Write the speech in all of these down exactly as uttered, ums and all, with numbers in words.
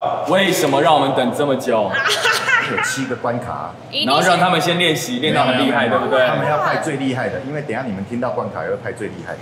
为什么让我们等这么久？ 有七个关卡， 然后让他们先练习，练到很厉害，对不对？ 他们要派最厉害的，因为等一下你们听到关卡也会派最厉害的。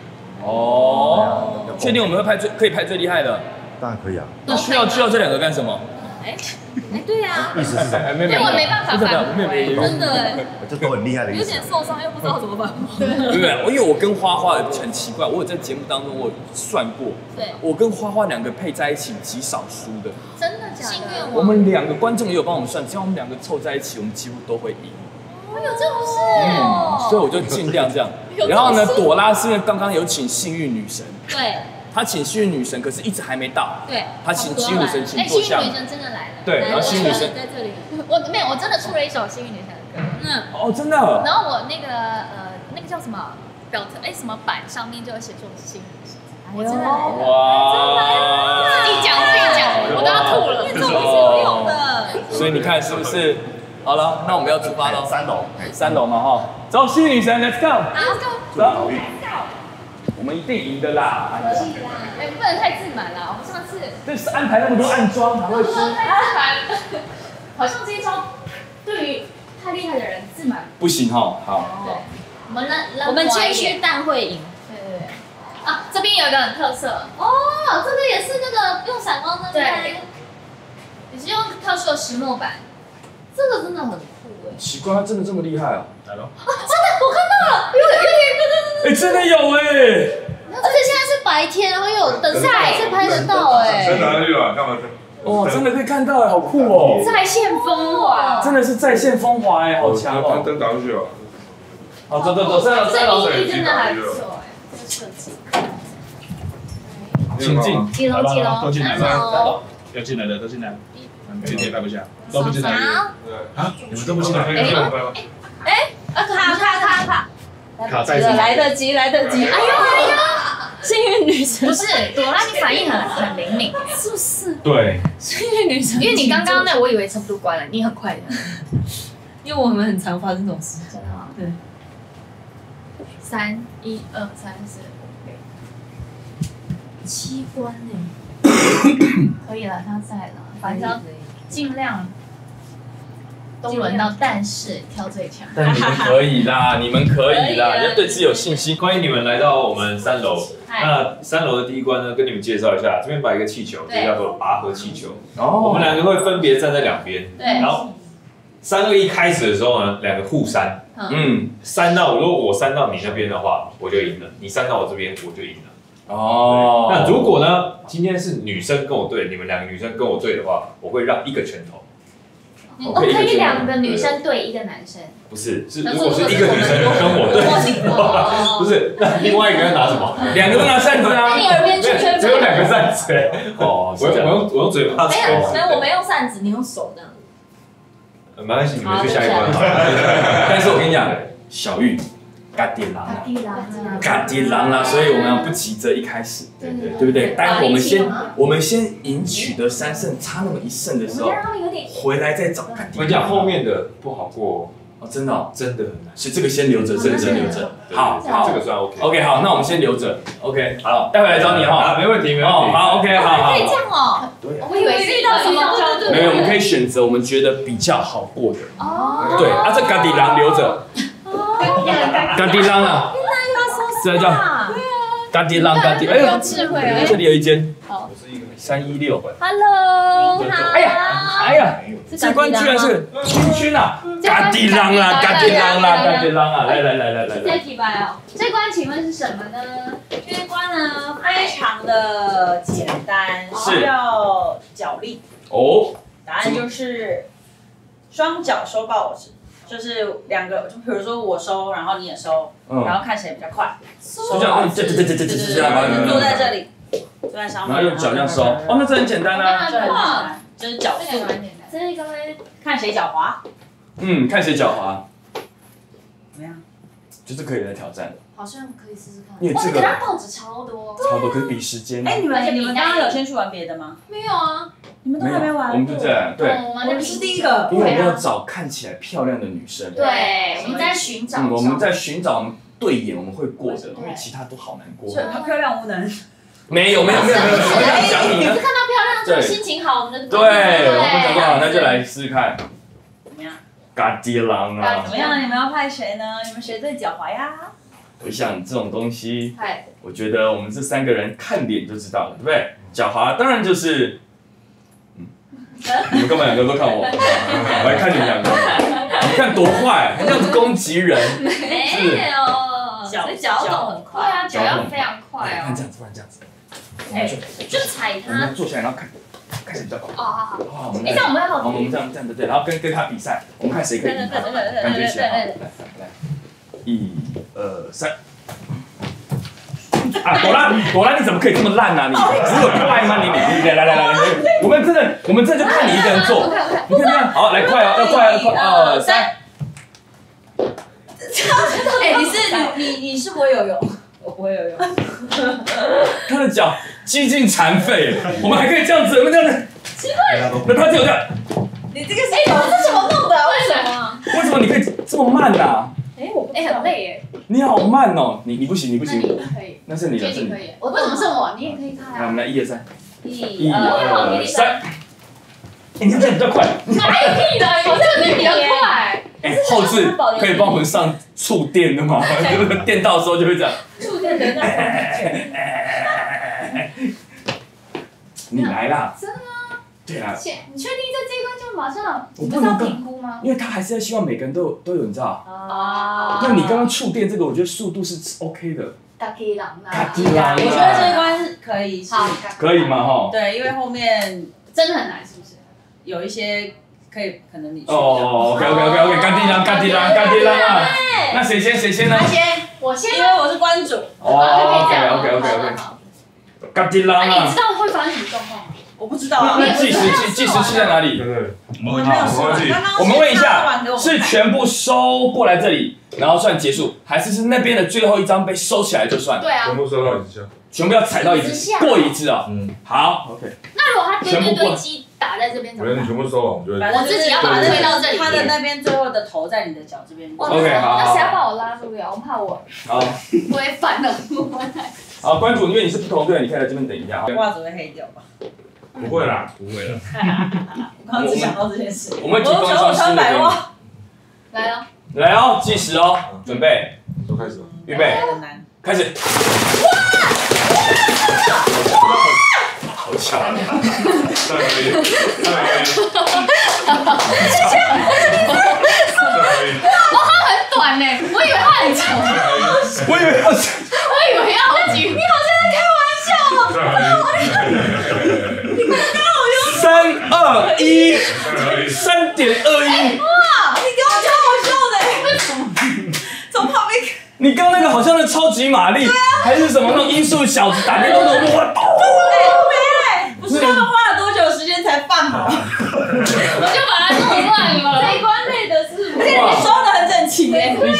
哦，确定我们会派最可以派最厉害的？ 当然可以啊。 那需要需要这两个干什么？ 哎哎，对呀， 意思是什么？ 因为我没办法反驳，真的哎， 这都很厉害的意思。 有点受伤又不知道怎么反驳。 对不对？因为我跟花花很奇怪，我有在节目当中我算过， 对， 我跟花花两个配在一起极少输的。 真的假的？幸运我们两个观众也有帮我们算，只要我们两个凑在一起，我们几乎都会赢。 有这种事哦， 所以我就尽量这样。然后呢，朵拉是因为刚刚有请幸运女神， 对， 她请幸运女神，可是一直还没到。 对， 她请幸运女神请坐下。 幸运女神真的来了。 对，然后幸运女神在这里。我没有，我真的出了一首幸运女神的歌。嗯。 哦，真的。 然后我那个呃，那个叫什么表特哎什么版上面就有写说我是幸运女神。我真的来了。哇！自己讲自己讲，我都要吐了。这种是有用的。 所以你看是不是？好了，那我们要出发了。 三楼， 三楼嘛哈。走，幸运女神 ，Let's go。 Let's go。 走。我们一定赢的啦！ 可以啦，哎，不能太自满啦。我们上次这是安排那么多暗装，哪会输？ 太自满，好像这一招对于太厉害的人自满不行哈。好。 对，我们让我们谦虚但会赢。对对对。啊，这边有一个很特色哦，这个也是那个用闪光灯拍，也是用特殊的石墨板，这个真的很酷哎。 奇怪，他真的这么厉害啊！ 来喽。 啊，真的，我看到了，有点有点对对对。 哎，真的有哎！ 而且现在是白天，然后又有灯晒，是拍得到哎。 真拿去了，干嘛？ 哇，真的可以看到哎，好酷哦！ 在线风华， 真的是在线风华哎，好强哦！ 灯打上去了。 好，走走走，三楼三楼。 这一真的还不错哎，这设计。 请进。 几楼几楼？ 都进来了。 要进来的都进来。今天拍不下，都不进来。啊，你们都不进来？ 哎，啊卡卡卡卡。 卡在来得及，来得及！哎呦哎呦，幸运女神不是朵拉，你反应很很灵敏， 是不是？ 对， 幸运女神， 因为你刚刚那我以为差不多关了，你很快的。 因为我们很常发生这种事， 真的吗？ 对。 三一二三四五六七关呢？可以了，他在了，反正尽量。都轮到，但是挑最强。 但你们可以啦，你们可以啦，要对自己有信心。 欢迎你们来到我们三楼。那三楼的第一关呢，跟你们介绍一下，这边摆一个气球，这叫做拔河气球。 哦。 我们两个会分别站在两边， 对。 然后三二一开始的时候呢，两个互扇。嗯。扇到，如果我扇到你那边的话，我就赢了；你扇到我这边，我就赢了。哦。那如果呢，今天是女生跟我对，你们两个女生跟我对的话，我会让一个拳头。 我可以两个女生对一个男生， 不是，是如果是一个女生跟我对，不是，那另外一个要拿什么？ 两个都拿扇子啊！ 你耳边圈圈， 只有两个扇子。哦，我我用我用嘴巴。 没有，没有，我们用扇子，你用手这样。 没关系，你们去下一关。 但是我跟你讲，小玉。嘎迪狼啦，嘎迪狼啦，所以我们不急着一开始，对对对不对？待会我们先，我们先赢取得三胜，差那么一胜的时候，回来再找嘎迪。 我讲后面的不好过哦，真的哦， 真的很难， 所以这个先留着，这个先留着。好，好， 这个算 OK。 OK， 好，那我们先留着。OK， 好，待会来找你哈。 没问题，没问题。 好 ，OK， 好好。 可以这样哦。 对啊。 我以为遇到什么？ 没有，我们可以选择我们觉得比较好过的。哦。对，啊，这嘎迪狼留着。嘎迪狼啊。这叫嘎迪浪嘎迪，哎呦，智慧啊！这里有一间，三一六。 Hello， 哎呀，哎呀，这关居然是君君啊！嘎迪浪啦，嘎迪浪啦，嘎迪浪啊！来来来来来来。这关哦，这关请问是什么呢？ 这关呢非常的简单，需要脚力。 哦。 答案就是双脚收报纸。就是两个，就比如说我收，然后你也收，然后看谁比较快。 就这样，这这这这这这这样， 坐在这里，坐在上面， 然后用脚这样收。哦，那这很简单啊。 这很简单，就是脚速。 这个嘞， 看谁脚滑。 嗯，看谁脚滑。 怎么样？ 就是可以来挑战。 好像可以试试看。 因为这个报纸超多， 超多，可是比时间。 哎，你们你们刚刚有先去玩别的吗？ 没有啊。 你们都还没玩， 我们就这样，对， 我们是第一个， 因为我们要找看起来漂亮的女生， 对，我们在寻找， 嗯，我们在寻找对眼我们会过的，因为其他都好难过。 她漂亮无能， 没有没有没有没有，我要讲你呢。 你是看到漂亮对，心情好，我们的对，我们讲多好，那就来试试看。 怎么样？ 嘎迪狼啊！ 怎么样？你们要派谁呢？你们谁最狡猾呀？ 我想这种东西，我觉得我们这三个人看脸就知道了，对不对？狡猾当然就是，嗯，你们干嘛两个都看我？我来看你们两个，你看多坏，还这样子攻击人。 没有，脚脚动很快，对啊，脚要非常快哦。 看这样子，不然这样子。 哎，就踩他。 我们坐下来，然后看，看谁比较快。 哦，好好。 好，我们哎，这样我们要好。 我们这样这样对对，然后跟跟他比赛，我们看谁可以赢他，感觉起来。来来来，一二三。啊，朵拉，朵拉，你怎么可以这么烂呢？你只有快吗？你你你来来来来，我们真的，我们这就看你一个人做，你看这样，好，来快哦，要快要快，二三。 哎，你是你你你是不会游泳，我不会游泳。 他的脚几近残废，我们还可以这样子，我们这样子。奇怪，那他只有这样。 你这个是哎，这怎么弄的？为什么？ 为什么你可以这么慢呢？ 哎，我哎很累耶。 你好慢哦，你你不行，你不行。 可以。 那是你的，是你。 我为什么是我？你也可以开啊。 来，我们来一二三。 一二三。你这样比较快。 哪有屁的？我这个比较快。 哎，后置可以帮我们上触电的吗？就是电到的时候就会这样。 触电的那种。 你来啦。 真的吗？ 对啊。 你确定在这一关就马上？你不是要评估吗？ 因为他还是要希望每个人都有都有，你知道？哦。那你刚刚触电这个，我觉得速度是 OK 的。 嘎吉狼啊！ 嘎吉狼。 我觉得这一关是可以。 好。 可以吗？哈。 对，因为后面真的很难，是不是？有一些可以，可能你。 哦 ，OK OK OK OK，嘎吉狼，嘎吉狼，嘎吉狼啊！那谁先？谁先呢？ 我先，我先， 因为我是关主。 哦 ，OK OK OK OK。嘎吉狼啊！ 你知道会发生什么状况吗？ 我不知道啊。 那计时器计时器在哪里？ 对对， 我们没有试完。 我们问一下，是全部收过来这里，然后算结束，还是是那边的最后一张被收起来就算？ 对啊。 全部收到椅子下。 全部要踩到椅子下，过椅子啊。嗯。好 ，OK。 那如果他堆堆堆积打在这边怎么办？ 我觉得你全部收完，我就会。 我自己要把它推到这里。 他的那边最后的头在你的脚这边。 OK， 好。 那谁要帮我拉住呀？我怕我。好。不会翻的，不会。 好，关主，因为你是不同队，你可以来这边等一下。 袜子会黑掉吧？ 不会啦，不会啦。 我刚刚只想到这件事。 我们提供一双新的给你。 来了。 来哦，计时哦，准备。 都开始了。 预备。开始。哇！好巧啊！ 再来一遍，再来一遍。 哇，它很短呢，我以为它很长。 我以为要， 我以为要好几。你好像在开玩笑哦。 三二一，三点二一。 哇，你刚刚超好笑的，为什么？从旁边。 你刚那个好像是超级玛丽，还是什么那种音速小子打电动那种哇！ 哎，不是他们花了多久时间才放好？ 我就把它弄乱了。这一关累的是， 而且你收的很整齐耶。 对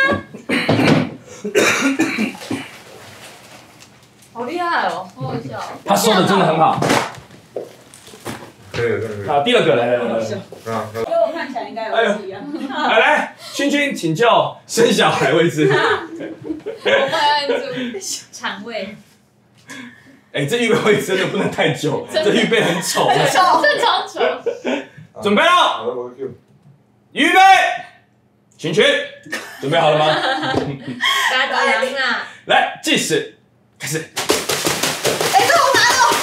啊。好厉害哦，好好笑。 他收的真的很好。 可以可以。 好，第二个来来来来。 因为我看起来应该有是一样。 来来，君君请就生小孩位置。 我帮按住肠胃。 哎，这预备位置真的不能太久，这预备很丑。 这超丑。 准备了。预备。群群，准备好了吗？ 嘎达羊啊！ 来计时，开始。 哎，这好难哦。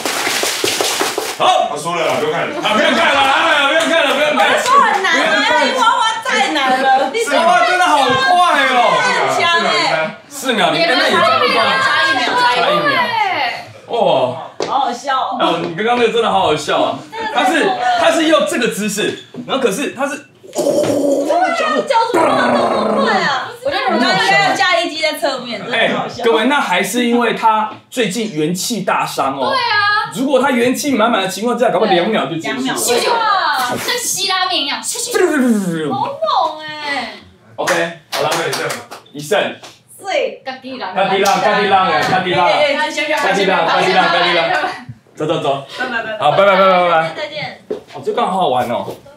好， 他输了，不用看了。 啊，不用看了，啊，不用看了，不用看了。 说很难啊，你花花太难了。 花花真的好快哦， 很强哎。 四秒，你跟那也差一秒，差一秒，差一秒。 哇， 好好笑哦。 哦，你刚刚那个真的好好笑啊！他是他是用这个姿势，然后可是他是。 脚怎么那么快啊？我觉得你们刚刚应该要加一机在侧面，真的好笑。 各位，那还是因为他最近元气大伤哦。 对啊。 如果他元气满满的情况之下，搞不好两秒就结束。两秒。 哇，像吸拉面一样。好猛哎。 OK， 好了， 那这样。 一胜。 对。 嘎地狼。 嘎地狼，嘎地狼哎，嘎地狼。嘎地狼，嘎地狼，嘎地狼。走走走。 拜拜拜拜。 好，拜拜拜拜拜拜。 再见。 哦，这刚好好玩哦。